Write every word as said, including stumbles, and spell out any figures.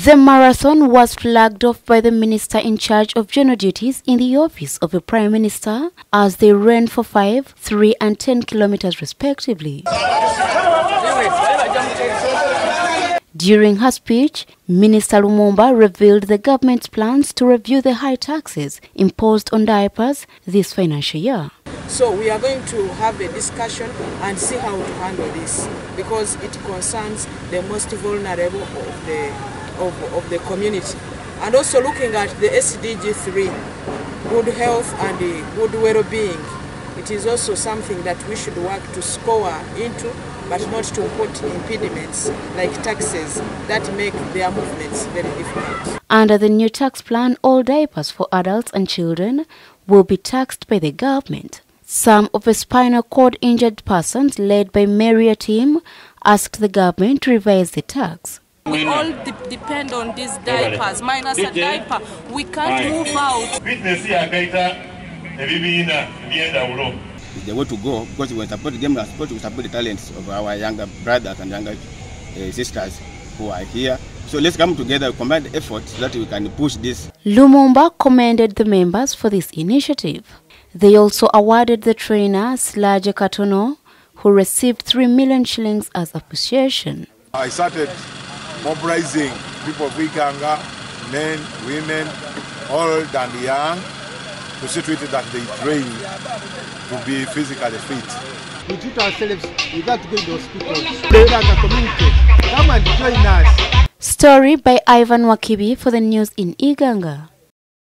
The marathon was flagged off by the minister in charge of general duties in the office of the Prime Minister as they ran for five, three and ten kilometers respectively. During her speech, Minister Lumumba revealed the government's plans to review the high taxes imposed on diapers this financial year. So we are going to have a discussion and see how to handle this, because it concerns the most vulnerable of the Of, of the community, and also looking at the S D G three, good health and uh, good well-being. It is also something that we should work to score into, but not to put impediments like taxes that make their movements very difficult. Under the new tax plan, all diapers for adults and children will be taxed by the government. Some of the spinal cord injured persons led by Maria team asked the government to revise the tax. We all de depend on these diapers. Minus a diaper, we can't move out. The way to go, because we support the game, we support, we support the talents of our younger brothers and younger uh, sisters who are here. So let's come together, combine the efforts so that we can push this. Lumumba commended the members for this initiative. They also awarded the trainer Slaje Katono, who received three million shillings as appreciation. I started mobilizing people of Iganga, men, women, old and young, to see to it that they train to be physically fit. We treat ourselves without going to hospitals. They are the community. Come and join us. Story by Ivan Wakibi for the news in Iganga.